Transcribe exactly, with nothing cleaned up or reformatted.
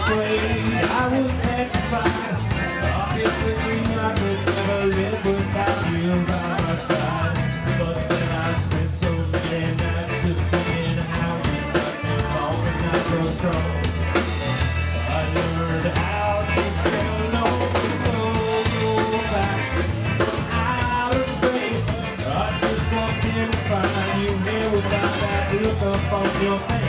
afraid, I was petrified. I kept thinking I could never live without you by my side. But then I spent so many nights just thinking how you got me wrong and I grow strong. I learned how to feel no, so go back from outer space. I just walked in to find you here without that look up on your face.